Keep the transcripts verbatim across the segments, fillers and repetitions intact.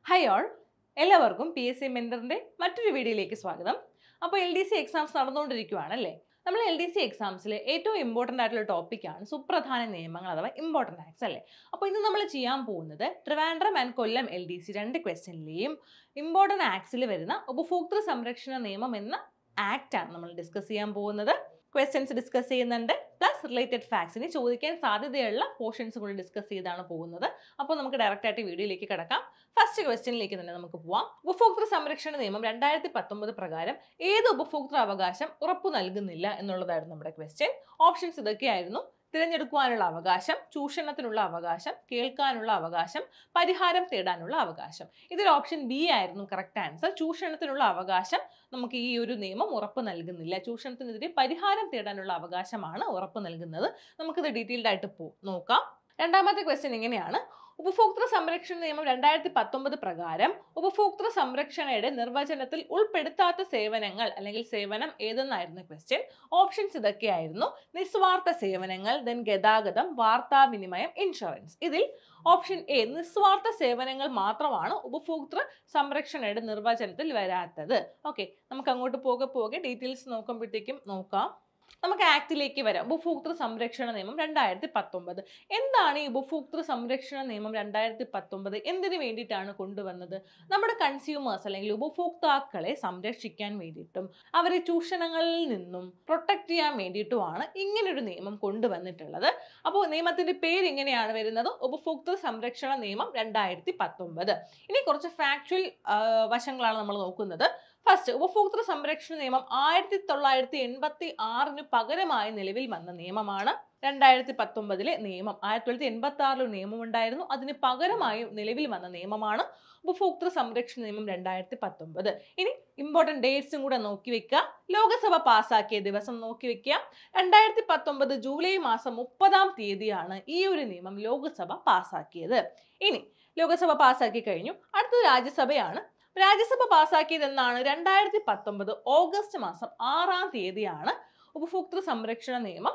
Hi all, എല്ലാവർക്കും P S C മെന്ററിന്റെ മറ്റൊരു വീഡിയോയിലേക്ക് സ്വാഗതം. അപ്പോൾ എൽ ഡി സി എക്സാംസ് നടന്നുകൊണ്ടിരിക്കുകയാണല്ലേ. നമ്മൾ എൽ ഡി സി എക്സാംസിൽ ഏറ്റവും ഇമ്പോർട്ടൻ്റ് ആയിട്ടുള്ള ടോപ്പിക്കാണ് സുപ്രധാന നിയമങ്ങൾ അഥവാ ഇമ്പോർട്ടൻ്റ് ആക്ട്സ് അല്ലേ. അപ്പോൾ ഇന്ന് നമ്മൾ ചെയ്യാൻ പോകുന്നത് Trivandrum and Kollam L D C രണ്ട് ക്വസ്റ്റ്യനിലെയും ഇമ്പോർട്ടൻ്റ് ആക്ട്സിൽ വരുന്ന ഉപഭോക്തൃ സംരക്ഷണ നിയമം എന്ന ആക്റ്റാണ് നമ്മൾ ഡിസ്കസ് ചെയ്യാൻ പോകുന്നത്. ക്വസ്റ്റ്യൻസ് ഡിസ്കസ് ചെയ്യുന്നുണ്ട്, പ്ലസ് റിലേറ്റഡ് ഫാക്ട്സിന് ചോദിക്കാൻ സാധ്യതയുള്ള പോർഷൻസ് കൂടി ഡിസ്കസ് ചെയ്താണ് പോകുന്നത്. അപ്പോൾ നമുക്ക് ഡയറക്റ്റ് ആയിട്ട് വീഡിയോയിലേക്ക് കിടക്കാം. ഫസ്റ്റ് ക്വസ്റ്റ്യനിലേക്ക് തന്നെ നമുക്ക് പോവാം. ഉപഭോക്തൃ സംരക്ഷണ നിയമം രണ്ടായിരത്തി പത്തൊമ്പത് പ്രകാരം ഏത് ഉപഭോക്തൃ അവകാശം ഉറപ്പു നൽകുന്നില്ല എന്നുള്ളതായിരുന്നു നമ്മുടെ ക്വസ്റ്റ്യൻ. ഓപ്ഷൻസ് ഇതൊക്കെയായിരുന്നു: തിരഞ്ഞെടുക്കുവാനുള്ള അവകാശം, ചൂഷണത്തിനുള്ള അവകാശം, കേൾക്കാനുള്ള അവകാശം, പരിഹാരം തേടാനുള്ള അവകാശം. ഇതിൽ ഓപ്ഷൻ ബി ആയിരുന്നു കറക്റ്റ് ആൻസർ. ചൂഷണത്തിനുള്ള അവകാശം നമുക്ക് ഈ ഒരു നിയമം ഉറപ്പ് നൽകുന്നില്ല. ചൂഷണത്തിനെതിരെ പരിഹാരം തേടാനുള്ള അവകാശമാണ് ഉറപ്പ് നൽകുന്നത്. നമുക്കിത് ഡീറ്റെയിൽഡ് ആയിട്ട് പോ നോക്കാം. രണ്ടാമത്തെ ക്വസ്റ്റ്യൻ ഇങ്ങനെയാണ്: ഉപഭോക്തൃ സംരക്ഷണ നിയമം രണ്ടായിരത്തി പത്തൊമ്പത് പ്രകാരം ഉപഭോക്തൃ സംരക്ഷണയുടെ നിർവചനത്തിൽ ഉൾപ്പെടുത്താത്ത സേവനങ്ങൾ അല്ലെങ്കിൽ സേവനം ഏതെന്നായിരുന്നു ക്വസ്റ്റ്യൻ. ഓപ്ഷൻസ് ഇതൊക്കെയായിരുന്നു: നിസ്വാർത്ഥ സേവനങ്ങൾ, ദെൻ ഗതാഗതം, വാർത്താവിനിമയം, ഇൻഷുറൻസ്. ഇതിൽ ഓപ്ഷൻ എ നിസ്വാർത്ഥ സേവനങ്ങൾ മാത്രമാണ് ഉപഭോക്തൃ സംരക്ഷണയുടെ നിർവചനത്തിൽ വരാത്തത്. ഓക്കെ, നമുക്ക് അങ്ങോട്ട് പോകെ പോകെ ഡീറ്റെയിൽസ് നോക്കുമ്പോഴത്തേക്കും നോക്കാം. നമുക്ക് ആക്ടിലേക്ക് വരാം. ഉപഭോക്തൃ സംരക്ഷണ നിയമം രണ്ടായിരത്തി പത്തൊമ്പത് എന്താണ് ഈ ഉപഭോക്തൃ സംരക്ഷണ നിയമം രണ്ടായിരത്തി പത്തൊമ്പത് എന്തിനു വേണ്ടിയിട്ടാണ് കൊണ്ടുവന്നത്? നമ്മുടെ കൺസ്യൂമേഴ്സ് അല്ലെങ്കിൽ ഉപഭോക്താക്കളെ സംരക്ഷിക്കാൻ വേണ്ടിയിട്ടും അവരെ ചൂഷണങ്ങളിൽ നിന്നും പ്രൊട്ടക്ട് ചെയ്യാൻ വേണ്ടിയിട്ടുമാണ് ഇങ്ങനൊരു നിയമം കൊണ്ടുവന്നിട്ടുള്ളത്. അപ്പോൾ നിയമത്തിന്റെ പേര് ഇങ്ങനെയാണ് വരുന്നത്: ഉപഭോക്തൃ സംരക്ഷണ നിയമം രണ്ടായിരത്തി പത്തൊമ്പത്. ഇനി കുറച്ച് ഫാക്ച്വൽ വശങ്ങളാണ് നമ്മൾ നോക്കുന്നത്. ഫസ്റ്റ്, ഉപഭോക്തൃ സംരക്ഷണ നിയമം ആയിരത്തി തൊള്ളായിരത്തി എൺപത്തി ആറിന് പകരമായി നിലവിൽ വന്ന നിയമമാണ്. രണ്ടായിരത്തി പത്തൊമ്പതിലെ നിയമം ആയിരത്തി തൊള്ളായിരത്തി എൺപത്തി ആറിൽ ഒരു നിയമം ഉണ്ടായിരുന്നു, അതിന് പകരമായി നിലവിൽ വന്ന നിയമമാണ് ഉപഭോക്തൃ സംരക്ഷണ നിയമം രണ്ടായിരത്തി പത്തൊമ്പത്. ഇനി ഇമ്പോർട്ടൻറ്റ് ഡേറ്റ്സും കൂടെ നോക്കി വെക്കുക. ലോകസഭ പാസ്സാക്കിയ ദിവസം നോക്കി വെക്കുക. രണ്ടായിരത്തി പത്തൊമ്പത് ജൂലൈ മാസം മുപ്പതാം തീയതിയാണ് ഈ ഒരു നിയമം ലോകസഭ പാസ്സാക്കിയത്. ഇനി ലോകസഭ പാസ്സാക്കി കഴിഞ്ഞു, അടുത്തത് രാജ്യസഭയാണ്. രാജ്യസഭ പാസ്സാക്കിയത് എന്നാണ്? രണ്ടായിരത്തി പത്തൊമ്പത് ഓഗസ്റ്റ് മാസം ആറാം തീയതിയാണ് ഉപഭോക്തൃ സംരക്ഷണ നിയമം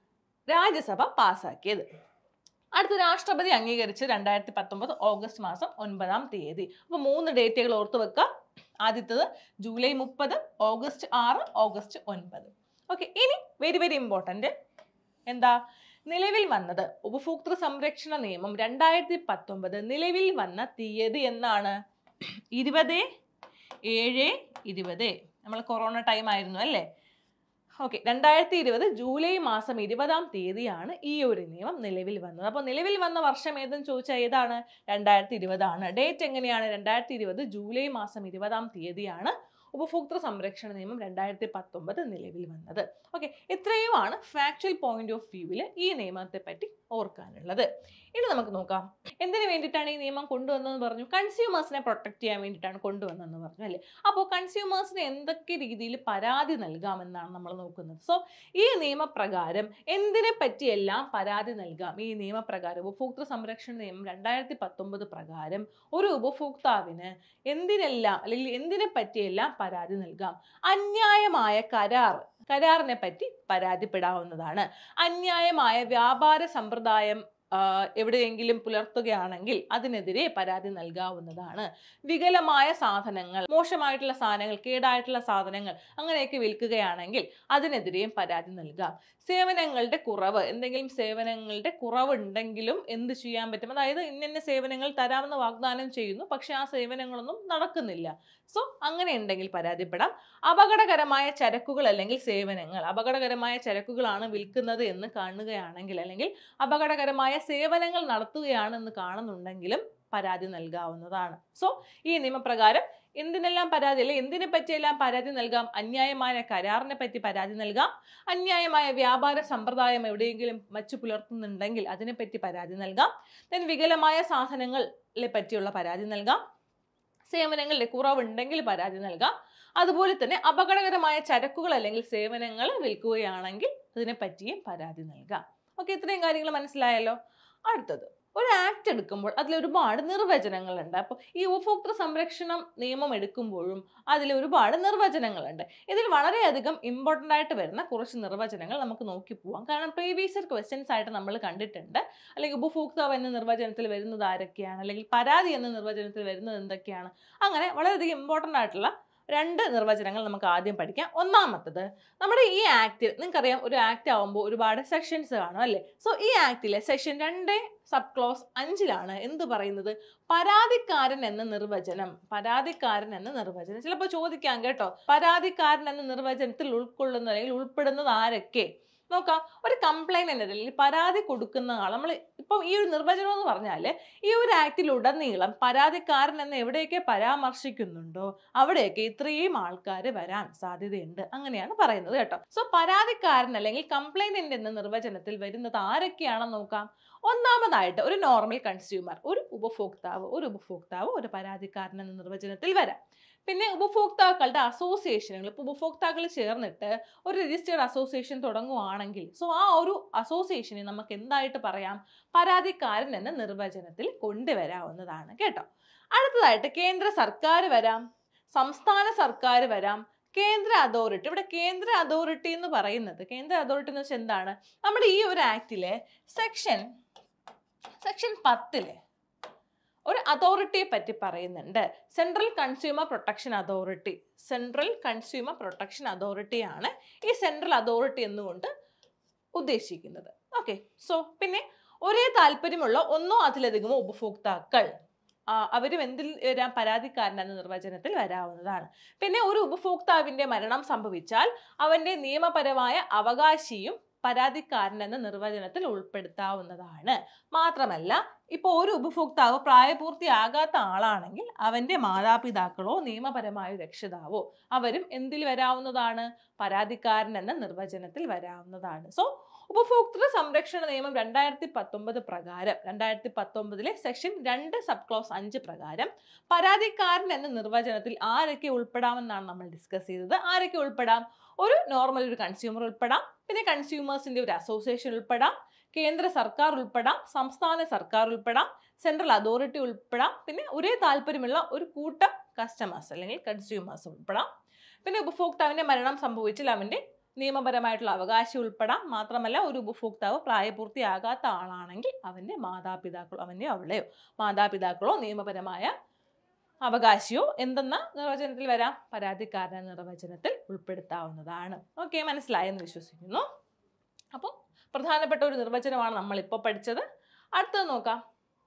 രാജ്യസഭ പാസ്സാക്കിയത്. അടുത്ത രാഷ്ട്രപതി അംഗീകരിച്ച് രണ്ടായിരത്തി പത്തൊമ്പത് ഓഗസ്റ്റ് മാസം ഒൻപതാം തീയതി. അപ്പോൾ മൂന്ന് ഡേറ്റുകൾ ഓർത്ത് വെക്കുക. ആദ്യത്തത് ജൂലൈ മുപ്പത്, ഓഗസ്റ്റ് ആറ്, ഓഗസ്റ്റ് ഒൻപത്. ഓക്കെ, ഇനി വെരി വെരി ഇമ്പോർട്ടൻറ്റ് എന്താ? നിലവിൽ വന്നത് ഉപഭോക്തൃ സംരക്ഷണ നിയമം രണ്ടായിരത്തി പത്തൊമ്പത് നിലവിൽ വന്ന തീയതി എന്നാണ്? ഇരുപത് ഏഴ് ഇരുപത്. നമ്മൾ കൊറോണ ടൈം ആയിരുന്നു അല്ലേ. ഓക്കെ, രണ്ടായിരത്തി ഇരുപത് ജൂലൈ മാസം ഇരുപതാം തീയതിയാണ് ഈ ഒരു നിയമം നിലവിൽ വന്നത്. അപ്പോൾ നിലവിൽ വന്ന വർഷം ഏതെന്ന് ചോദിച്ചാൽ ഏതാണ്? രണ്ടായിരത്തി ഇരുപതാണ്. ഡേറ്റ് എങ്ങനെയാണ്? രണ്ടായിരത്തി ഇരുപത് ജൂലൈ മാസം ഇരുപതാം തീയതിയാണ് ഉപഭോക്തൃ സംരക്ഷണ നിയമം രണ്ടായിരത്തി പത്തൊമ്പത് നിലവിൽ വന്നത്. ഓക്കെ, ഇത്രയുമാണ് ഫാക്ച്വൽ പോയിന്റ് ഓഫ് വ്യൂവിൽ ഈ നിയമത്തെ പറ്റി ഓർക്കാനുള്ളത്. ഇനി നമുക്ക് നോക്കാം എന്തിനു വേണ്ടിയിട്ടാണ് ഈ നിയമം കൊണ്ടുവന്നതെന്ന് പറഞ്ഞു. കൺസ്യൂമേഴ്സിനെ പ്രൊട്ടക്ട് ചെയ്യാൻ വേണ്ടിയിട്ടാണ് കൊണ്ടുവന്നതെന്ന് പറഞ്ഞു അല്ലേ. അപ്പോൾ കൺസ്യൂമേഴ്സിന് എന്തൊക്കെ രീതിയിൽ പരാതി നൽകാമെന്നാണ് നമ്മൾ നോക്കുന്നത്. സോ ഈ നിയമപ്രകാരം എന്തിനെ പറ്റിയെല്ലാം പരാതി നൽകാം? ഈ നിയമപ്രകാരം ഉപഭോക്തൃ സംരക്ഷണ നിയമം രണ്ടായിരത്തി പത്തൊമ്പത് പ്രകാരം ഒരു ഉപഭോക്താവിന് എന്തിനെല്ലാം അല്ലെങ്കിൽ എന്തിനെ പറ്റിയെല്ലാം പരാതി നൽകാം? അന്യായമായ കരാർ കരാറിനെ പറ്റി പരാതിപ്പെടാവുന്നതാണ്. അന്യായമായ വ്യാപാര സമ്പ്രദായം എവിടെയെങ്കിലും പുലർത്തുകയാണെങ്കിൽ അതിനെതിരെ പരാതി നൽകാവുന്നതാണ്. വികലമായ സാധനങ്ങൾ, മോശമായിട്ടുള്ള സാധനങ്ങൾ, കേടായിട്ടുള്ള സാധനങ്ങൾ അങ്ങനെയൊക്കെ വിൽക്കുകയാണെങ്കിൽ അതിനെതിരെയും പരാതി നൽകാം. സേവനങ്ങളുടെ കുറവ്, എന്തെങ്കിലും സേവനങ്ങളുടെ കുറവുണ്ടെങ്കിലും എന്ത് ചെയ്യാൻ പറ്റും? അതായത് ഇന്ന സേവനങ്ങൾ തരാമെന്ന് വാഗ്ദാനം ചെയ്യുന്നു, പക്ഷെ ആ സേവനങ്ങളൊന്നും നടക്കുന്നില്ല. സോ അങ്ങനെ ഉണ്ടെങ്കിൽ പരാതിപ്പെടാം. അപകടകരമായ ചരക്കുകൾ അല്ലെങ്കിൽ സേവനങ്ങൾ, അപകടകരമായ ചരക്കുകളാണ് വിൽക്കുന്നത് എന്ന് കാണുകയാണെങ്കിൽ അല്ലെങ്കിൽ അപകടകരമായ സേവനങ്ങൾ നടത്തുകയാണെന്ന് കാണുന്നുണ്ടെങ്കിലും പരാതി നൽകാവുന്നതാണ്. സോ ഈ നിയമപ്രകാരം എന്തിനെല്ലാം പരാതി അല്ലെ എന്തിനെ പറ്റിയെല്ലാം പരാതി നൽകാം? അന്യായമായ കരാറിനെ പറ്റി പരാതി നൽകാം. അന്യായമായ വ്യാപാര സമ്പ്രദായം എവിടെയെങ്കിലും വച്ചു പുലർത്തുന്നുണ്ടെങ്കിൽ അതിനെപ്പറ്റി പരാതി നൽകാം. ദെൻ വികലമായ സാധനങ്ങളെ പറ്റിയുള്ള പരാതി നൽകാം. സേവനങ്ങളുടെ കുറവുണ്ടെങ്കിൽ പരാതി നൽകാം. അതുപോലെ തന്നെ അപകടകരമായ ചരക്കുകൾ അല്ലെങ്കിൽ സേവനങ്ങൾ വിൽക്കുകയാണെങ്കിൽ അതിനെ പറ്റിയും പരാതി നൽകാം. ഓക്കെ, ഇത്രയും കാര്യങ്ങൾ മനസ്സിലായല്ലോ. അടുത്തത് ഒരു ആക്ട് എടുക്കുമ്പോൾ അതിൽ ഒരുപാട് നിർവചനങ്ങളുണ്ട്. അപ്പോൾ ഈ ഉപഭോക്തൃ സംരക്ഷണം നിയമം എടുക്കുമ്പോഴും അതിൽ ഒരുപാട് നിർവചനങ്ങളുണ്ട്. ഇതിൽ വളരെയധികം ഇമ്പോർട്ടൻ്റ് ആയിട്ട് വരുന്ന കുറച്ച് നിർവചനങ്ങൾ നമുക്ക് നോക്കി പോവാം. കാരണം പ്രീവിയസ് ക്വസ്റ്റ്യൻസ് ആയിട്ട് നമ്മൾ കണ്ടിട്ടുണ്ട്. അല്ലെങ്കിൽ ഉപഭോക്താവ് എന്ന നിർവചനത്തിൽ വരുന്നത് ആരൊക്കെയാണ്, അല്ലെങ്കിൽ പരാതി എന്ന നിർവചനത്തിൽ വരുന്നത് എന്തൊക്കെയാണ്, അങ്ങനെ വളരെയധികം ഇമ്പോർട്ടൻ്റ് ആയിട്ടുള്ള രണ്ട് നിർവചനങ്ങൾ നമുക്ക് ആദ്യം പഠിക്കാം. ഒന്നാമത്തത്, നമ്മുടെ ഈ ആക്ടിൽ നിങ്ങൾക്കറിയാം ഒരു ആക്ട് ആവുമ്പോൾ ഒരുപാട് സെക്ഷൻസ് കാണും അല്ലേ. സോ ഈ ആക്ടിലെ സെക്ഷൻ രണ്ട് സബ് ക്ലോസ് അഞ്ചിലാണ് എന്ത് പറയുന്നത്, പരാതിക്കാരൻ എന്ന നിർവചനം. പരാതിക്കാരൻ എന്ന നിർവചനം ചിലപ്പോൾ ചോദിക്കാം കേട്ടോ, പരാതിക്കാരൻ എന്ന നിർവചനത്തിൽ ഉൾക്കൊള്ളുന്ന അല്ലെങ്കിൽ ഉൾപ്പെടുന്നത് ആരൊക്കെ നോക്കാം. ഒരു കംപ്ലൈൻറ്റ് അല്ലെങ്കിൽ പരാതി കൊടുക്കുന്ന ആൾ, നമ്മൾ ഇപ്പം ഈ ഒരു നിർവചനം എന്ന് പറഞ്ഞാൽ ഈ ഒരു ആക്ടിലുടനീളം പരാതിക്കാരൻ എന്ന് എവിടെയൊക്കെ പരാമർശിക്കുന്നുണ്ടോ അവിടെയൊക്കെ ഇത്രയും ആൾക്കാർ വരാൻ സാധ്യതയുണ്ട്, അങ്ങനെയാണ് പറയുന്നത് കേട്ടോ. സോ പരാതിക്കാരൻ അല്ലെങ്കിൽ കംപ്ലൈൻറ്റ് എന്ന നിർവചനത്തിൽ വരുന്നത് ആരൊക്കെയാണെന്ന് നോക്കാം. ഒന്നാമതായിട്ട് ഒരു നോർമൽ കൺസ്യൂമർ, ഒരു ഉപഭോക്താവ് ഒരു ഉപഭോക്താവ് ഒരു പരാതിക്കാരൻ എന്ന നിർവചനത്തിൽ വരാം. പിന്നെ ഉപഭോക്താക്കളുടെ അസോസിയേഷനുകൾ, ഇപ്പോൾ ഉപഭോക്താക്കൾ ചേർന്നിട്ട് ഒരു രജിസ്റ്റേർഡ് അസോസിയേഷൻ തുടങ്ങുവാണെങ്കിൽ സോ ആ ഒരു അസോസിയേഷനെ നമുക്ക് എന്തായിട്ട് പറയാം, പരാതിക്കാരൻ എന്ന നിർവചനത്തിൽ കൊണ്ടുവരാവുന്നതാണ് കേട്ടോ. അടുത്തതായിട്ട് കേന്ദ്ര സർക്കാർ വരാം, സംസ്ഥാന സർക്കാർ വരാം, കേന്ദ്ര അതോറിറ്റി. ഇവിടെ കേന്ദ്ര അതോറിറ്റി എന്ന് പറയുന്നത്, കേന്ദ്ര അതോറിറ്റി എന്ന് വെച്ചാൽ എന്താണ്, നമ്മുടെ ഈ ഒരു ആക്ടിലെ സെക്ഷൻ സെക്ഷൻ പത്തിലെ ഒരു അതോറിറ്റിയെ പറ്റി പറയുന്നുണ്ട്. Central consumer protection authority. Central consumer protection അതോറിറ്റിയാണ് ഈ സെൻട്രൽ അതോറിറ്റി എന്നുകൊണ്ട് ഉദ്ദേശിക്കുന്നത്. ഓക്കെ. സോ പിന്നെ ഒരേ താല്പര്യമുള്ള ഒന്നോ അതിലധികമോ ഉപഭോക്താക്കൾ അവരും എന്തിൽ വരാം, പരാതിക്കാരൻ എന്ന നിർവചനത്തിൽ വരാവുന്നതാണ്. പിന്നെ ഒരു ഉപഭോക്താവിന്റെ മരണം സംഭവിച്ചാൽ അവന്റെ നിയമപരമായ അവകാശിയും പരാതിക്കാരൻ എന്ന നിർവചനത്തിൽ ഉൾപ്പെടുത്താവുന്നതാണ്. മാത്രമല്ല ഇപ്പോൾ ഒരു ഉപഭോക്താവ് പ്രായപൂർത്തിയാകാത്ത ആളാണെങ്കിൽ അവന്റെ മാതാപിതാക്കളോ നിയമപരമായ രക്ഷിതാവോ അവരും എന്തിൽ വരാവുന്നതാണ്, പരാതിക്കാരൻ എന്ന നിർവചനത്തിൽ വരാവുന്നതാണ്. സോ ഉപഭോക്തൃ സംരക്ഷണ നിയമം രണ്ടായിരത്തി പത്തൊമ്പത് പ്രകാരം രണ്ടായിരത്തി പത്തൊമ്പതിലെ സെക്ഷൻ രണ്ട് സബ് ക്ലോസ് അഞ്ച് പ്രകാരം പരാതിക്കാരൻ എന്ന നിർവചനത്തിൽ ആരൊക്കെ ഉൾപ്പെടാമെന്നാണ് നമ്മൾ ഡിസ്കസ് ചെയ്തത്. ആരൊക്കെ ഉൾപ്പെടാം, ഒരു നോർമൽ ഒരു കൺസ്യൂമർ ഉൾപ്പെടാം, പിന്നെ കൺസ്യൂമേഴ്സിന്റെ ഒരു അസോസിയേഷൻ ഉൾപ്പെടാം, കേന്ദ്ര സർക്കാർ ഉൾപ്പെടാം, സംസ്ഥാന സർക്കാർ ഉൾപ്പെടാം, സെൻട്രൽ അതോറിറ്റി ഉൾപ്പെടാം, പിന്നെ ഒരേ താല്പര്യമുള്ള ഒരു കൂട്ടം കസ്റ്റമേഴ്സ് അല്ലെങ്കിൽ കൺസ്യൂമേഴ്സ് ഉൾപ്പെടാം. പിന്നെ ഉപഭോക്താവിന്റെ മരണം സംഭവിച്ചാൽ അവന്റെ നിയമപരമായിട്ടുള്ള അവകാശം ഉൾപ്പെടാം. മാത്രമല്ല ഒരു ഉപഭോക്താവ് പ്രായപൂർത്തിയാകാത്ത ആളാണെങ്കിൽ അവന്റെ മാതാപിതാക്കളോ അവന്റെ അവളെയോ മാതാപിതാക്കളോ നിയമപരമായ അവകാശിയോ എന്തെന്ന നിർവചനത്തിൽ വരാം, പരാതിക്കാരൻ നിർവചനത്തിൽ ഉൾപ്പെടുത്താവുന്നതാണ്. ഓക്കെ, മനസ്സിലായെന്ന് വിശ്വസിക്കുന്നു. അപ്പോൾ പ്രധാനപ്പെട്ട ഒരു നിർവചനമാണ് നമ്മൾ ഇപ്പോൾ പഠിച്ചത്. അടുത്തത് നോക്കാം.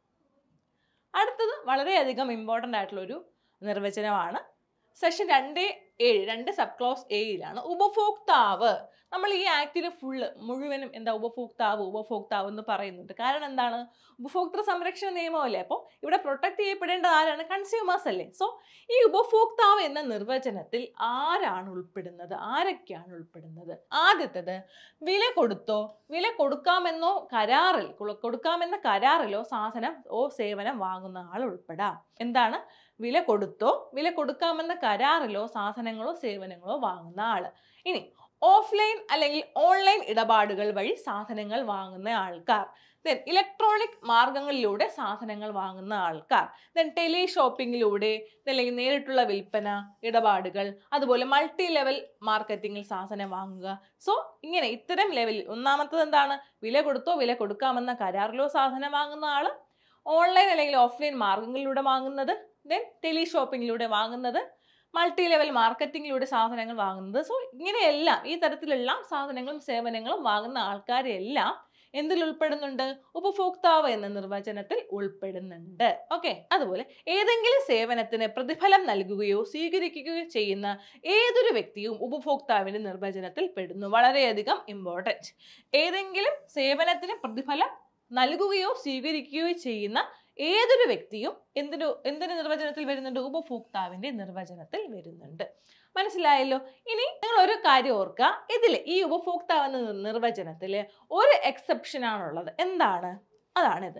അടുത്തത് വളരെയധികം ഇമ്പോർട്ടൻ്റ് ആയിട്ടുള്ള ഒരു നിർവചനമാണ്. സെക്ഷൻ രണ്ട് ഏഴ് രണ്ട് സബ് ക്ലോസ് ഏഴിലാണ് ഉപഭോക്താവ്. നമ്മൾ ഈ ആക്ടിന് ഫുള്ള് മുഴുവനും എന്താ ഉപഭോക്താവ് ഉപഭോക്താവ് എന്ന് പറയുന്നുണ്ട്. കാരണം എന്താണ്, ഉപഭോക്തൃ സംരക്ഷണ നിയമമല്ലേ. അപ്പോൾ ഇവിടെ പ്രൊട്ടക്ട് ചെയ്യപ്പെടേണ്ടത് ആരാണ്, കൺസ്യൂമേഴ്സ് അല്ലേ. സോ ഈ ഉപഭോക്താവ് എന്ന നിർവചനത്തിൽ ആരാണ് ഉൾപ്പെടുന്നത്, ആരൊക്കെയാണ് ഉൾപ്പെടുന്നത്. ആദ്യത്തേത്, വില കൊടുത്തോ വില കൊടുക്കാമെന്നോ കരാറിൽ കൊടുക്കാമെന്ന കരാറിലോ സാധനം ഓ സേവനം വാങ്ങുന്ന ആൾ ഉൾപ്പെടാം. എന്താണ്, വില കൊടുത്തോ വില കൊടുക്കാമെന്ന കരാറിലോ സാധനങ്ങളോ സേവനങ്ങളോ വാങ്ങുന്ന ആള്. ഇനി ഓഫ്ലൈൻ അല്ലെങ്കിൽ ഓൺലൈൻ ഇടപാടുകൾ വഴി സാധനങ്ങൾ വാങ്ങുന്ന ആൾക്കാർ, ദെൻ ഇലക്ട്രോണിക് മാർഗങ്ങളിലൂടെ സാധനങ്ങൾ വാങ്ങുന്ന ആൾക്കാർ, ദെൻ ടെലി ഷോപ്പിങ്ങിലൂടെ അല്ലെങ്കിൽ നേരിട്ടുള്ള വിൽപ്പന ഇടപാടുകൾ, അതുപോലെ മൾട്ടി ലെവൽ മാർക്കറ്റിങ്ങിൽ സാധനം വാങ്ങുക. സോ ഇങ്ങനെ ഇത്തരം ലെവലിൽ ഒന്നാമത്തത് എന്താണ്, വില കൊടുത്തോ വില കൊടുക്കാമെന്ന കരാറിലോ സാധനം വാങ്ങുന്ന ആള്, ഓൺലൈൻ അല്ലെങ്കിൽ ഓഫ്ലൈൻ മാർഗങ്ങളിലൂടെ വാങ്ങുന്നത്, ദെൻ ടെലി ഷോപ്പിങ്ങിലൂടെ വാങ്ങുന്നത്, മൾട്ടി ലെവൽ മാർക്കറ്റിങ്ങിലൂടെ സാധനങ്ങൾ വാങ്ങുന്നത്. സോ ഇങ്ങനെയെല്ലാം ഈ തരത്തിലുള്ള സാധനങ്ങളും സേവനങ്ങളും വാങ്ങുന്ന ആൾക്കാരെല്ലാം എന്തിൽ ഉൾപ്പെടുന്നുണ്ട്, ഉപഭോക്താവ് എന്ന നിർവചനത്തിൽ ഉൾപ്പെടുന്നുണ്ട്. ഓക്കെ. അതുപോലെ ഏതെങ്കിലും സേവനത്തിന് പ്രതിഫലം നൽകുകയോ സ്വീകരിക്കുകയോ ചെയ്യുന്ന ഏതൊരു വ്യക്തിയും ഉപഭോക്താവിന്റെ നിർവചനത്തിൽ പെടുന്നു. വളരെയധികം ഇമ്പോർട്ടൻറ്റ്. ഏതെങ്കിലും സേവനത്തിന് പ്രതിഫലം നൽകുകയോ സ്വീകരിക്കുകയോ ചെയ്യുന്ന ഏതൊരു വ്യക്തിയും എന്തിനു എന്തിന്റെ നിർവചനത്തിൽ വരുന്നുണ്ട്, ഉപഭോക്താവിന്റെ നിർവചനത്തിൽ വരുന്നുണ്ട്. മനസ്സിലായല്ലോ. ഇനി നിങ്ങൾ ഒരു കാര്യം ഓർക്കുക, ഇതിൽ ഈ ഉപഭോക്താവ് എന്ന നിർവചനത്തിൽ ഒരു എക്സെപ്ഷൻ ആണുള്ളത്. എന്താണ്, അതാണിത്.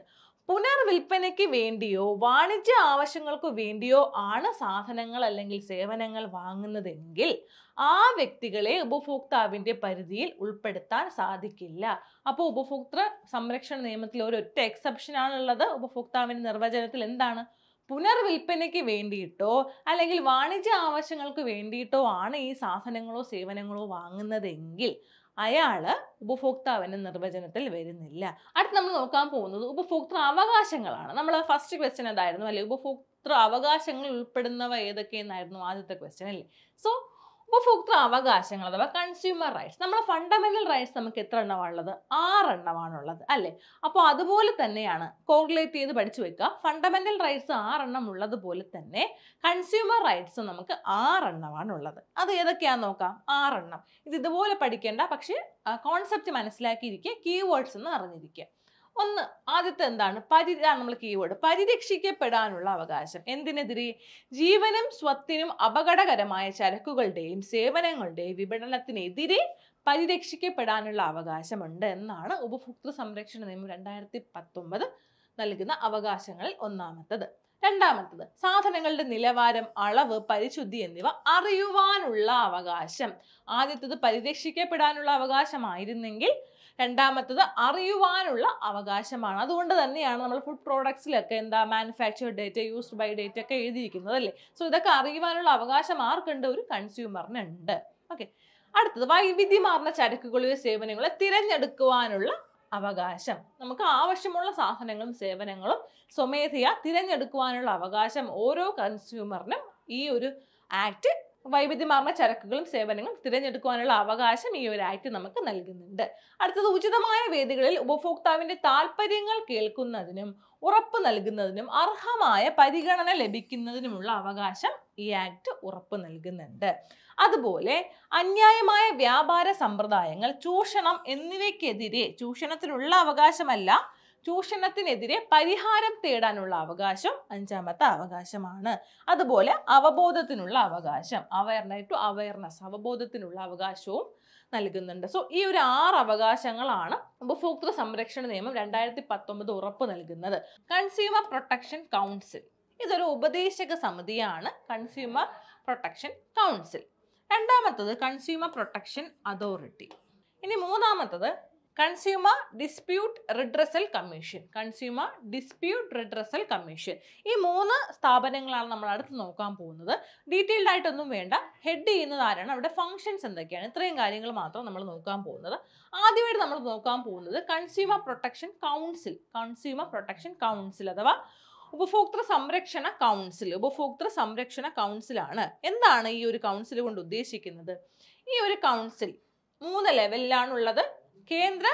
പുനർവിൽപ്പനയ്ക്ക് വേണ്ടിയോ വാണിജ്യ ആവശ്യങ്ങൾക്ക് വേണ്ടിയോ ആണ് സാധനങ്ങൾ അല്ലെങ്കിൽ സേവനങ്ങൾ വാങ്ങുന്നതെങ്കിൽ ആ വ്യക്തികളെ ഉപഭോക്താവിന്റെ പരിധിയിൽ ഉൾപ്പെടുത്താൻ സാധിക്കില്ല. അപ്പോൾ ഉപഭോക്തൃ സംരക്ഷണ നിയമത്തിൽ ഒരൊറ്റ എക്സെപ്ഷൻ ആണുള്ളത്. ഉപഭോക്താവിന്റെ നിർവചനത്തിൽ എന്താണ്? പുനർവിൽപ്പനയ്ക്ക് വേണ്ടിയിട്ടോ അല്ലെങ്കിൽ വാണിജ്യ ആവശ്യങ്ങൾക്ക് വേണ്ടിയിട്ടോ ആണ് ഈ സാധനങ്ങളോ സേവനങ്ങളോ വാങ്ങുന്നതെങ്കിൽ അയാള് ഉപഭോക്താവിന്റെ നിർവചനത്തിൽ വരുന്നില്ല. അടുത്ത് നമ്മൾ നോക്കാൻ പോകുന്നത് ഉപഭോക്തൃ അവകാശങ്ങളാണ്. നമ്മൾ ഫസ്റ്റ് ക്വസ്റ്റ്യൻ എന്തായിരുന്നു അല്ലെ? ഉപഭോക്തൃ അവകാശങ്ങൾ ഉൾപ്പെടുന്നവ ഏതൊക്കെയെന്നായിരുന്നു ആദ്യത്തെ ക്വസ്റ്റ്യൻ അല്ലേ? സോ ഉപഭോക്തൃ അവകാശങ്ങൾ അഥവാ കൺസ്യൂമർ റൈറ്റ്സ്, നമ്മുടെ ഫണ്ടമെന്റൽ റൈറ്റ്സ് നമുക്ക് എത്ര എണ്ണമാണുള്ളത്? ആറെണ്ണമാണുള്ളത് അല്ലേ? അപ്പോൾ അതുപോലെ തന്നെയാണ് കോറിലേറ്റ് ചെയ്ത് പഠിച്ചു വെക്കുക. ഫണ്ടമെന്റൽ റൈറ്റ്സ് ആറെണ്ണം ഉള്ളതുപോലെ തന്നെ കൺസ്യൂമർ റൈറ്റ്സ് നമുക്ക് ആറെണ്ണമാണുള്ളത്. അത് ഏതൊക്കെയാന്ന് നോക്കാം. ആറെണ്ണം. ഇത് ഇതുപോലെ പഠിക്കേണ്ട, പക്ഷേ കോൺസെപ്റ്റ് മനസ്സിലാക്കിയിരിക്കുക, കീവേഡ്സ് എന്ന് അറിഞ്ഞിരിക്കുക. ഒന്ന് ആദ്യത്തെ എന്താണ്? പരി നമ്മൾ കീവേഡ് പരിരക്ഷിക്കപ്പെടാനുള്ള അവകാശം. എന്തിനെതിരെ? ജീവനും സ്വത്തിനും അപകടകരമായ ചരക്കുകളുടെയും സേവനങ്ങളുടെയും വിപണനത്തിനെതിരെ പരിരക്ഷിക്കപ്പെടാനുള്ള അവകാശമുണ്ട് എന്നാണ് ഉപഭോക്തൃ സംരക്ഷണ നിയമം രണ്ടായിരത്തി പത്തൊമ്പത് നൽകുന്ന അവകാശങ്ങളിൽ ഒന്നാമത്തത്. രണ്ടാമത്തത് സാധനങ്ങളുടെ നിലവാരം, അളവ്, പരിശുദ്ധി എന്നിവ അറിയുവാനുള്ള അവകാശം. ആദ്യത്തത് പരിരക്ഷിക്കപ്പെടാനുള്ള അവകാശമായിരുന്നെങ്കിൽ രണ്ടാമത്തത് അറിയുവാനുള്ള അവകാശമാണ്. അതുകൊണ്ട് തന്നെയാണ് നമ്മൾ ഫുഡ് പ്രോഡക്ട്സിലൊക്കെ എന്താ manufactured date, used by date ഒക്കെ എഴുതിയിരിക്കുന്നത് അല്ലേ? സോ ഇതൊക്കെ അറിയുവാനുള്ള അവകാശം ആർക്കുണ്ട്? ഒരു കൺസ്യൂമറിനുണ്ട്. ഓക്കെ. അടുത്തത് വൈവിധ്യമാർന്ന ചരക്കുകളെയോ സേവനങ്ങളെ തിരഞ്ഞെടുക്കുവാനുള്ള അവകാശം. നമുക്ക് ആവശ്യമുള്ള സാധനങ്ങളും സേവനങ്ങളും സ്വമേധയാ തിരഞ്ഞെടുക്കുവാനുള്ള അവകാശം ഓരോ കൺസ്യൂമറിനും ഈ ഒരു ആക്ട് വൈവിധ്യമാർന്ന ചരക്കുകളും സേവനങ്ങളും തിരഞ്ഞെടുക്കുവാനുള്ള അവകാശം ഈ ഒരു ആക്ട് നമുക്ക് നൽകുന്നുണ്ട്. അടുത്തത് ഉചിതമായ വേദികളിൽ ഉപഭോക്താവിന്റെ താല്പര്യങ്ങൾ കേൾക്കുന്നതിനും ഉറപ്പ് നൽകുന്നതിനും അർഹമായ പരിഗണന ലഭിക്കുന്നതിനുമുള്ള അവകാശം ഈ ആക്ട് ഉറപ്പ് നൽകുന്നുണ്ട്. അതുപോലെ അന്യായമായ വ്യാപാര സമ്പ്രദായങ്ങൾ, ചൂഷണം എന്നിവയ്ക്കെതിരെ, ചൂഷണത്തിനുള്ള അവകാശമല്ല, ചൂഷണത്തിനെതിരെ പരിഹാരം തേടാനുള്ള അവകാശം അഞ്ചാമത്തെ അവകാശമാണ്. അതുപോലെ അവബോധത്തിനുള്ള അവകാശം, അവയർനെസ് ടു അവയർനെസ്, അവബോധത്തിനുള്ള അവകാശവും നൽകുന്നുണ്ട്. സോ ഈ ഒരു ആറ് അവകാശങ്ങളാണ് ഉപഭോക്തൃ സംരക്ഷണ നിയമം രണ്ടായിരത്തി പത്തൊമ്പത് ഉറപ്പ് നൽകുന്നത്. കൺസ്യൂമർ പ്രൊട്ടക്ഷൻ കൗൺസിൽ ഇതൊരു ഉപദേശക സമിതിയാണ്. Consumer protection council. രണ്ടാമത്തത് കൺസ്യൂമർ പ്രൊട്ടക്ഷൻ അതോറിറ്റി. ഇനി മൂന്നാമത്തത് consumer dispute redressal commission. Consumer dispute redressal commission. ഈ മൂന്ന് സ്ഥാപനങ്ങളാണ് നമ്മൾ അടുത്ത് നോക്കാൻ പോകുന്നത്. ഡീറ്റെയിൽഡ് ആയിട്ടൊന്നും വേണ്ട, ഹെഡ് ചെയ്യുന്നത് ആരാണ്, അവിടെ ഫങ്ഷൻസ് എന്തൊക്കെയാണ്, ഇത്രയും കാര്യങ്ങൾ മാത്രം നമ്മൾ നോക്കാൻ പോകുന്നത്. ആദ്യമായിട്ട് നമ്മൾ നോക്കാൻ പോകുന്നത് consumer protection council. Consumer protection council അഥവാ ഉപഭോക്തൃ സംരക്ഷണ കൗൺസിൽ. ഉപഭോക്തൃ സംരക്ഷണ കൗൺസിലാണ്. എന്താണ് ഈ ഒരു കൗൺസിൽ കൊണ്ട് ഉദ്ദേശിക്കുന്നത്? ഈ ഒരു കൗൺസിൽ മൂന്ന് ലെവലിലാണുള്ളത്. കേന്ദ്ര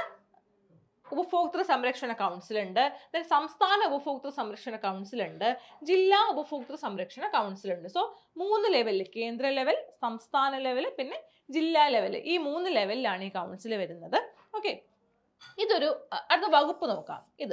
ഉപഭോക്തൃ സംരക്ഷണ കൗൺസിൽ ഉണ്ട്, സംസ്ഥാന ഉപഭോക്തൃ സംരക്ഷണ കൗൺസിൽ ഉണ്ട്, ജില്ലാ ഉപഭോക്തൃ സംരക്ഷണ കൗൺസിൽ ഉണ്ട്. സോ മൂന്ന് ലെവലിൽ, കേന്ദ്ര ലെവൽ, സംസ്ഥാന ലെവൽ, പിന്നെ ജില്ലാ ലെവൽ, ഈ മൂന്ന് ലെവലിലാണ് ഈ കൗൺസിൽ വരുന്നത്. ഓക്കെ. ഇതൊരു അടുത്ത വകുപ്പ് നോക്കാം. ഇത്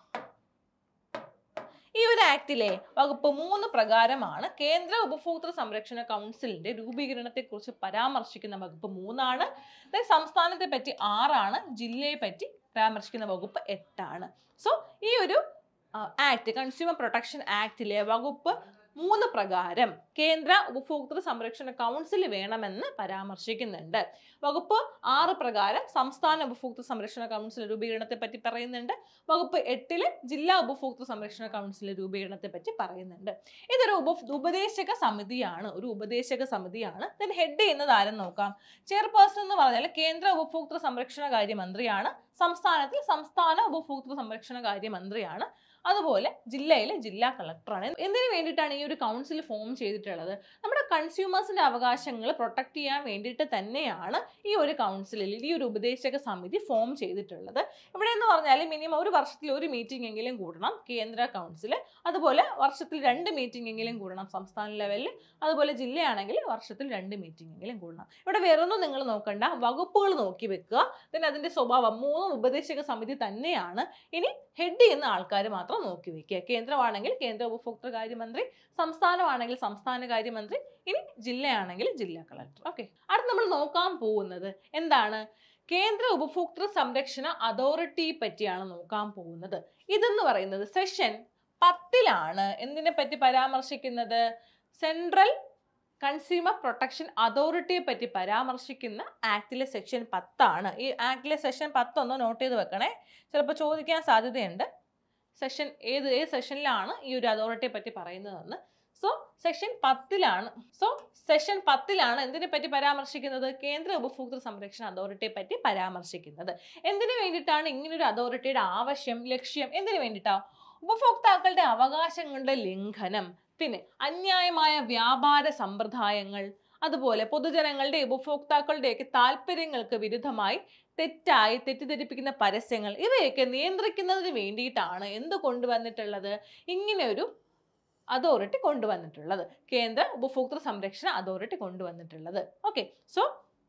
ഈ ഒരു ആക്ടിലെ വകുപ്പ് മൂന്ന് പ്രകാരമാണ് കേന്ദ്ര ഉപഭോക്തൃ സംരക്ഷണ കൗൺസിലിന്റെ രൂപീകരണത്തെ കുറിച്ച് പരാമർശിക്കുന്ന വകുപ്പ് മൂന്നാണ്. സംസ്ഥാനത്തെ പറ്റി ആറാണ്, ജില്ലയെ പറ്റി പരാമർശിക്കുന്ന വകുപ്പ് എട്ടാണ്. സോ ഈ ഒരു ആക്ട്, കൺസ്യൂമർ പ്രൊട്ടക്ഷൻ ആക്ടിലെ വകുപ്പ് മൂന്ന് പ്രകാരം കേന്ദ്ര ഉപഭോക്തൃ സംരക്ഷണ കൗൺസിൽ വേണമെന്ന് പരാമർശിക്കുന്നുണ്ട്. വകുപ്പ് ആറ് പ്രകാരം സംസ്ഥാന ഉപഭോക്തൃ സംരക്ഷണ കൗൺസിൽ രൂപീകരണത്തെ പറ്റി പറയുന്നുണ്ട്. വകുപ്പ് എട്ടില് ജില്ലാ ഉപഭോക്തൃ സംരക്ഷണ കൗൺസിൽ രൂപീകരണത്തെ പറ്റി പറയുന്നുണ്ട്. ഇതൊരു ഉപ ഉപദേശക സമിതിയാണ്. ഒരു ഉപദേശക സമിതിയാണ്. ദെൻ ഹെഡ് ചെയ്യുന്നത് ആരെന്ന് നോക്കാം. ചെയർപേഴ്സൺ എന്ന് പറഞ്ഞാൽ കേന്ദ്ര ഉപഭോക്തൃ സംരക്ഷണ കാര്യ മന്ത്രിയാണ്. സംസ്ഥാനത്തിൽ സംസ്ഥാന ഉപഭോക്തൃ സംരക്ഷണ കാര്യ മന്ത്രിയാണ്. അതുപോലെ ജില്ലയിലെ ജില്ലാ കളക്ടറാണ്. എന്തിനു വേണ്ടിയിട്ടാണ് ഈ ഒരു കൗൺസിൽ ഫോം ചെയ്തിട്ടുള്ളത്? നമ്മുടെ കൺസ്യൂമേഴ്സിന്റെ അവകാശങ്ങൾ പ്രൊട്ടക്ട് ചെയ്യാൻ വേണ്ടിയിട്ട് തന്നെയാണ് ഈ ഒരു കൗൺസിലിൽ, ഈ ഒരു ഉപദേശക സമിതി ഫോം ചെയ്തിട്ടുള്ളത്. ഇവിടെ എന്ന് പറഞ്ഞാൽ മിനിമം ഒരു വർഷത്തിൽ ഒരു മീറ്റിംഗ് എങ്കിലും കൂടണം കേന്ദ്ര കൗൺസിൽ. അതുപോലെ വർഷത്തിൽ രണ്ട് മീറ്റിംഗ് എങ്കിലും കൂടണം സംസ്ഥാന ലെവലിൽ. അതുപോലെ ജില്ലയാണെങ്കിൽ വർഷത്തിൽ രണ്ട് മീറ്റിംഗ് എങ്കിലും കൂടണം. ഇവിടെ വേറൊന്നും നിങ്ങൾ നോക്കണ്ട, വകുപ്പുകൾ നോക്കി വെക്കുക. പിന്നെ അതിന്റെ സ്വഭാവം മൂന്നും ഉപദേശക സമിതി തന്നെയാണ്. ഇനി ഹെഡ് ചെയ്യുന്ന ആൾക്കാർ മാത്രം നോക്കി വെക്കുക. കേന്ദ്രമാണെങ്കിൽ കേന്ദ്ര ഉപഭോക്തൃ കാര്യമന്ത്രി, സംസ്ഥാനമാണെങ്കിൽ സംസ്ഥാന കാര്യമന്ത്രി, ഇനി ജില്ലയാണെങ്കിൽ ജില്ലാ കളക്ടർ. ഓക്കെ. അടുത്ത് നമ്മൾ നോക്കാൻ പോകുന്നത് എന്താണ്? കേന്ദ്ര ഉപഭോക്തൃ സംരക്ഷണ അതോറിറ്റി പറ്റിയാണ് നോക്കാൻ പോകുന്നത്. ഇതെന്ന് പറയുന്നത് സെഷൻ പത്തിലാണ് എന്തിനെ പറ്റി പരാമർശിക്കുന്നത്? സെൻട്രൽ കൺസ്യൂമർ പ്രൊട്ടക്ഷൻ അതോറിറ്റിയെ പറ്റി പരാമർശിക്കുന്ന ആക്ടിലെ സെക്ഷൻ പത്താണ്. ഈ ആക്ടിലെ സെഷൻ പത്തൊന്ന് നോട്ട് ചെയ്ത് വെക്കണേ, ചിലപ്പോൾ ചോദിക്കാൻ സാധ്യതയുണ്ട്. സെഷൻ ഏത് ഏത് സെഷനിലാണ് ഈ ഒരു അതോറിറ്റിയെ പറ്റി പറയുന്നതെന്ന്. സോ സെഷൻ പത്തിലാണ് സോ സെഷൻ പത്തിലാണ് എന്തിനെ പറ്റി പരാമർശിക്കുന്നത്? കേന്ദ്ര ഉപഭോക്തൃ സംരക്ഷണ അതോറിറ്റിയെ പറ്റി പരാമർശിക്കുന്നത്. എന്തിനു വേണ്ടിയിട്ടാണ് ഇങ്ങനൊരു അതോറിറ്റിയുടെ ആവശ്യം, ലക്ഷ്യം? എന്തിനു വേണ്ടിയിട്ടാണ്? ഉപഭോക്താക്കളുടെ അവകാശങ്ങളുടെ ലംഘനം, പിന്നെ അന്യായമായ വ്യാപാര സമ്പ്രദായങ്ങൾ, അതുപോലെ പൊതുജനങ്ങളുടെ ഉപഭോക്താക്കളുടെയൊക്കെ താല്പര്യങ്ങൾക്ക് വിരുദ്ധമായി തെറ്റായി തെറ്റിദ്ധരിപ്പിക്കുന്ന പരസ്യങ്ങൾ, ഇവയൊക്കെ നിയന്ത്രിക്കുന്നതിന് വേണ്ടിയിട്ടാണ് എന്ത് കൊണ്ടുവന്നിട്ടുള്ളത്? ഇങ്ങനെ ഒരു അതോറിറ്റി കൊണ്ടുവന്നിട്ടുള്ളത്, കേന്ദ്ര ഉപഭോക്തൃ സംരക്ഷണ അതോറിറ്റി കൊണ്ടുവന്നിട്ടുള്ളത്. ഓക്കെ, സോ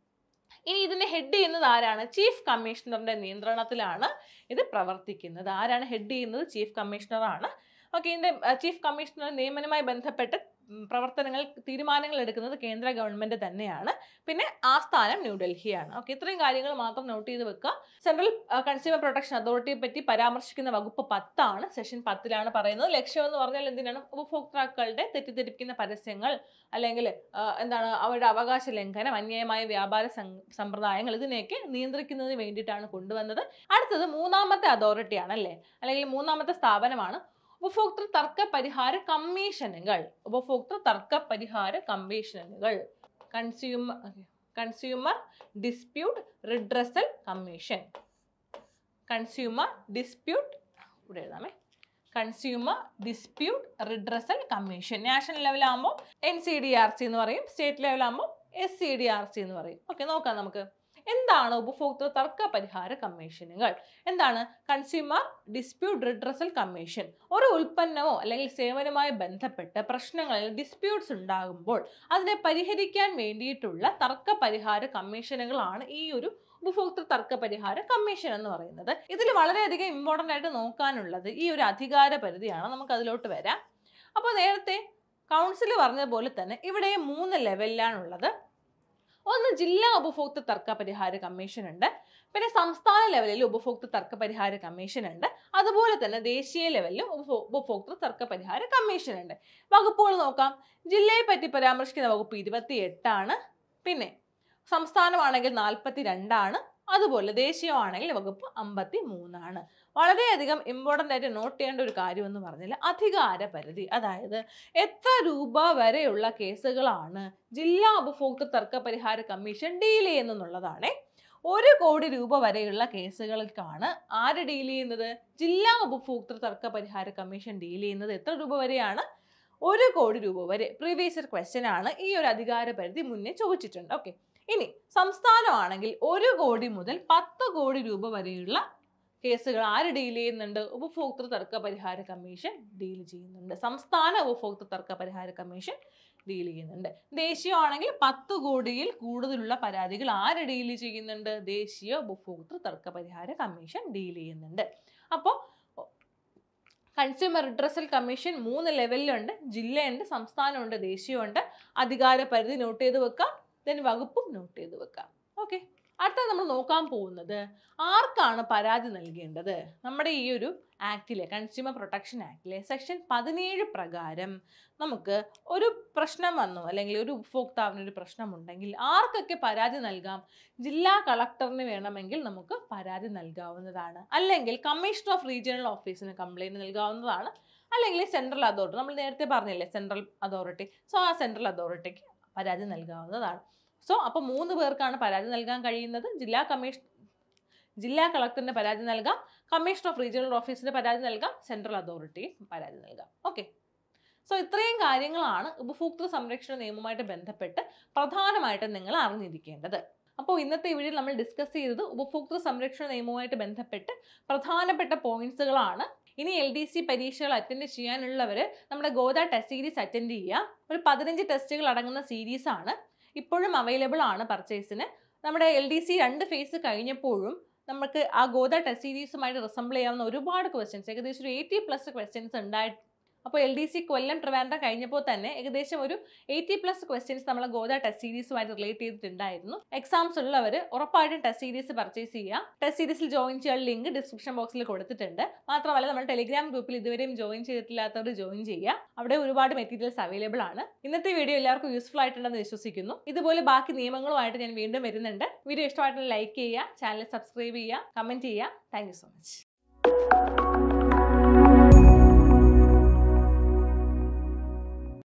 ഇനി ഇതിനെ ഹെഡ് ചെയ്യുന്നത് ആരാണ്? ചീഫ് കമ്മീഷണറിന്റെ നിയന്ത്രണത്തിലാണ് ഇത് പ്രവർത്തിക്കുന്നത്. ആരാണ് ഹെഡ് ചെയ്യുന്നത്? ചീഫ് കമ്മീഷണറാണ്. ഓക്കെ, ഇതിന്റെ ചീഫ് കമ്മീഷണർ നിയമനവുമായി ബന്ധപ്പെട്ട് പ്രവർത്തനങ്ങൾ തീരുമാനങ്ങൾ എടുക്കുന്നത് കേന്ദ്ര ഗവൺമെന്റ് തന്നെയാണ്. പിന്നെ ആസ്ഥാനം ന്യൂഡൽഹിയാണ്. ഓക്കെ, ഇത്രയും കാര്യങ്ങൾ മാത്രം നോട്ട് ചെയ്ത് വെക്കുക. സെൻട്രൽ കൺസ്യൂമർ പ്രൊട്ടക്ഷൻ അതോറിറ്റിയെ പറ്റി പരാമർശിക്കുന്ന വകുപ്പ് പത്താണ്, സെഷൻ പത്തിലാണ് പറയുന്നത്. ലക്ഷ്യം എന്ന് പറഞ്ഞാൽ എന്തിനാണ്? ഉപഭോക്താക്കളുടെ തെറ്റിദ്ധരിപ്പിക്കുന്ന പരസ്യങ്ങൾ, അല്ലെങ്കിൽ എന്താണ് അവരുടെ അവകാശ ലംഘനം, അന്യായമായ വ്യാപാര സമ്പ്രദായങ്ങൾ, ഇതിനെയൊക്കെ നിയന്ത്രിക്കുന്നതിന് വേണ്ടിയിട്ടാണ് കൊണ്ടുവന്നത്. അടുത്തത് മൂന്നാമത്തെ അതോറിറ്റിയാണ് അല്ലേ, അല്ലെങ്കിൽ മൂന്നാമത്തെ സ്ഥാപനമാണ് ഉപഭോക്തൃ തർക്ക പരിഹാര കമ്മീഷനുകൾ. ഉപഭോക്തൃ തർക്ക പരിഹാര കമ്മീഷനുകൾ consumer consumer dispute redressal commission. Consumer dispute ഇവിടെ എഴുതാമേ consumer dispute redressal commission. National ലെവലാകുമ്പോൾ N C D R C എന്ന് പറയും, സ്റ്റേറ്റ് ലെവലാകുമ്പോൾ S C D R C എന്ന് പറയും. ഓക്കെ, നോക്കാം നമുക്ക് എന്താണ് ഉപഭോക്തൃ തർക്ക പരിഹാര കമ്മീഷനുകൾ. എന്താണ്? Consumer dispute redressal commission. ഒരു ഉൽപ്പന്നമോ അല്ലെങ്കിൽ സേവനവുമായി ബന്ധപ്പെട്ട് പ്രശ്നങ്ങളിൽ ഡിസ്പ്യൂട്ട്സ് ഉണ്ടാകുമ്പോൾ അതിനെ പരിഹരിക്കാൻ വേണ്ടിയിട്ടുള്ള തർക്ക പരിഹാര കമ്മീഷനുകളാണ് ഈ ഒരു ഉപഭോക്തൃ തർക്ക പരിഹാര കമ്മീഷൻ എന്ന് പറയുന്നത്. ഇതിൽ വളരെയധികം ഇമ്പോർട്ടൻ്റ് ആയിട്ട് നോക്കാനുള്ളത് ഈ ഒരു അധികാര പരിധിയാണ്. നമുക്ക് അതിലോട്ട് വരാം. അപ്പോൾ നേരത്തെ കൗൺസിൽ പറഞ്ഞതുപോലെ തന്നെ ഇവിടെ മൂന്ന് ലെവലിലാണുള്ളത്. ഒന്ന് ജില്ലാ ഉപഭോക്തൃ തർക്ക പരിഹാര കമ്മീഷൻ ഉണ്ട്, പിന്നെ സംസ്ഥാന ലെവലിൽ ഉപഭോക്തൃ തർക്ക പരിഹാര കമ്മീഷൻ ഉണ്ട്, അതുപോലെ തന്നെ ദേശീയ ലെവലിലും ഉപഭോക്തൃ തർക്ക പരിഹാര കമ്മീഷൻ ഉണ്ട്. വകുപ്പുകൾ നോക്കാം. ജില്ലയെ പറ്റി പരാമർശിക്കുന്ന വകുപ്പ് ഇരുപത്തി എട്ടാണ്, പിന്നെ സംസ്ഥാനമാണെങ്കിൽ നാൽപ്പത്തി രണ്ടാണ്, അതുപോലെ ദേശീയമാണെങ്കിൽ വകുപ്പ് അമ്പത്തി മൂന്നാണ്. വളരെയധികം ഇമ്പോർട്ടൻ്റ് ആയിട്ട് നോട്ട് ചെയ്യേണ്ട ഒരു കാര്യം എന്ന് പറഞ്ഞാൽ അധികാര പരിധി, അതായത് എത്ര രൂപ വരെയുള്ള കേസുകളാണ് ജില്ലാ ഉപഭോക്തൃ തർക്ക പരിഹാര കമ്മീഷൻ ഡീൽ ചെയ്യുന്നതെന്നുള്ളതാണ്. ഒരു കോടി രൂപ വരെയുള്ള കേസുകൾക്കാണ് ആര് ഡീൽ ചെയ്യുന്നത്? ജില്ലാ ഉപഭോക്തൃ തർക്ക പരിഹാര കമ്മീഷൻ ഡീൽ ചെയ്യുന്നത്. എത്ര രൂപ വരെയാണ്? ഒരു കോടി രൂപ വരെ. പ്രീവിയസ് ഇയർ ക്വസ്റ്റ്യൻ ആണ്, ഈ ഒരു അധികാര പരിധി മുന്നേ ചോദിച്ചിട്ടുണ്ട്. ഓക്കെ, ഇനി സംസ്ഥാനമാണെങ്കിൽ ഒരു കോടി മുതൽ പത്ത് കോടി രൂപ വരെയുള്ള കേസുകൾ ആര് ഡീൽ ചെയ്യുന്നുണ്ട്? ഉപഭോക്തൃ തർക്ക പരിഹാര കമ്മീഷൻ ഡീൽ ചെയ്യുന്നുണ്ട്. സംസ്ഥാന ഉപഭോക്തൃ തർക്ക പരിഹാര കമ്മീഷൻ ഡീൽ ചെയ്യുന്നുണ്ട്. ദേശീയമാണെങ്കിൽ പത്ത് കോടിയിൽ കൂടുതലുള്ള പരാതികൾ ആര് ഡീൽ ചെയ്യുന്നുണ്ട്? ദേശീയ ഉപഭോക്തൃ തർക്ക പരിഹാര കമ്മീഷൻ ഡീൽ ചെയ്യുന്നുണ്ട്. അപ്പോൾ കൺസ്യൂമർ റിഡ്രസൽ കമ്മീഷൻ മൂന്ന് ലെവലിലുണ്ട്. ജില്ലയുണ്ട്, സംസ്ഥാനമുണ്ട്, ദേശീയമുണ്ട്. അധികാര പരിധി നോട്ട് ചെയ്ത് വെക്കാം, ദെൻ വകുപ്പും നോട്ട് ചെയ്ത് വെക്കാം. ഓക്കെ, അടുത്ത നമ്മൾ നോക്കാൻ പോകുന്നത് ആർക്കാണ് പരാതി നൽകേണ്ടത്. നമ്മുടെ ഈ ഒരു ആക്ടിലെ കൺസ്യൂമർ പ്രൊട്ടക്ഷൻ ആക്ടിലെ സെക്ഷൻ പതിനേഴ് പ്രകാരം നമുക്ക് ഒരു പ്രശ്നം വന്നു, അല്ലെങ്കിൽ ഒരു ഉപഭോക്താവിന് ഒരു പ്രശ്നമുണ്ടെങ്കിൽ ആർക്കൊക്കെ പരാതി നൽകാം? ജില്ലാ കളക്ടറിന് വേണമെങ്കിൽ നമുക്ക് പരാതി നൽകാവുന്നതാണ്, അല്ലെങ്കിൽ കമ്മീഷണർ ഓഫ് റീജിയണൽ ഓഫീസിന് കംപ്ലൈൻറ്റ് നൽകാവുന്നതാണ്, അല്ലെങ്കിൽ സെൻട്രൽ അതോറിറ്റി, നമ്മൾ നേരത്തെ പറഞ്ഞില്ലേ സെൻട്രൽ അതോറിറ്റി, സോ ആ സെൻട്രൽ അതോറിറ്റിക്ക് പരാതി നൽകാവുന്നതാണ്. സോ അപ്പോൾ മൂന്ന് പേർക്കാണ് പരാതി നൽകാൻ കഴിയുന്നത്. ജില്ലാ കമ്മീഷൻ ജില്ലാ കളക്ടറിന് പരാതി നൽകാം, കമ്മീഷണർ ഓഫ് റീജിയണൽ ഓഫീസിന് പരാതി നൽകാം, സെൻട്രൽ അതോറിറ്റിക്ക് പരാതി നൽകാം. ഓക്കെ, സോ ഇത്രയും കാര്യങ്ങളാണ് ഉപഭോക്തൃ സംരക്ഷണ നിയമവുമായിട്ട് ബന്ധപ്പെട്ട് പ്രധാനമായിട്ടും നിങ്ങൾ അറിഞ്ഞിരിക്കേണ്ടത്. അപ്പോൾ ഇന്നത്തെ വീഡിയോയിൽ നമ്മൾ ഡിസ്കസ് ചെയ്തത് ഉപഭോക്തൃ സംരക്ഷണ നിയമവുമായിട്ട് ബന്ധപ്പെട്ട് പ്രധാനപ്പെട്ട പോയിന്റ്സുകളാണ്. ഇനി എൽ ഡി സി പരീക്ഷകൾ അറ്റൻഡ് ചെയ്യാനുള്ളവർ നമ്മുടെ ഗോദ ടെസ്റ്റ് സീരീസ് അറ്റൻഡ് ചെയ്യുക. ഒരു പതിനഞ്ച് ടെസ്റ്റുകൾ അടങ്ങുന്ന സീരീസ് ആണ്, ഇപ്പോഴും അവൈലബിൾ ആണ് പർച്ചേസിന്. നമ്മുടെ എൽ ഡി സി രണ്ട് ഫേസ് കഴിഞ്ഞപ്പോഴും നമുക്ക് ആ ഗോദ ടെസ്റ്റ് സീരീസുമായിട്ട് റിസംബിൾ ചെയ്യാവുന്ന ഒരുപാട് ക്വസ്റ്റ്യൻസ്, ഏകദേശം ഒരു എയ്റ്റി പ്ലസ് ക്വസ്റ്റ്യൻസ് ഉണ്ടായി അപ്പോൾ L D C Kollam Trivandrum കഴിഞ്ഞപ്പോൾ തന്നെ ഏകദേശം ഒരു എയ്റ്റി പ്ലസ് ക്വസ്റ്റ്യൻസ് നമ്മൾ ഗോദ ടെസ്റ്റ് സീരീസുമായിട്ട് റിലേറ്റ് ചെയ്തിട്ടുണ്ടായിരുന്നു. എക്സാംസ് ഉള്ളവർ ഉറപ്പായിട്ടും ടെസ്റ്റ് സീരീസ് പർച്ചേസ് ചെയ്യുക. ടെസ്റ്റ് സീരീസിൽ ജോയിൻ ചെയ്യാൻ ലിങ്ക് ഡിസ്ക്രിപ്ഷൻ ബോക്സിൽ കൊടുത്തിട്ടുണ്ട്. മാത്രമല്ല നമ്മൾ ടെലിഗ്രാം ഗ്രൂപ്പിൽ ഇതുവരെയും ജോയിൻ ചെയ്തിട്ടില്ലാത്തവർ ജോയിൻ ചെയ്യുക. അവിടെ ഒരുപാട് മെറ്റീരിയൽസ് അവൈലബിൾ ആണ്. ഇന്നത്തെ വീഡിയോ എല്ലാവർക്കും യൂസ്ഫുൾ ആയിട്ടുണ്ടെന്ന് വിശ്വസിക്കുന്നു. ഇതുപോലെ ബാക്കി നിയമങ്ങളുമായിട്ട് ഞാൻ വീണ്ടും വരുന്നുണ്ട്. വീഡിയോ ഇഷ്ടമായിട്ടുള്ള ലൈക്ക് ചെയ്യുക, ചാനൽ സബ്സ്ക്രൈബ് ചെയ്യുക, കമന്റ് ചെയ്യുക. Thank you so much.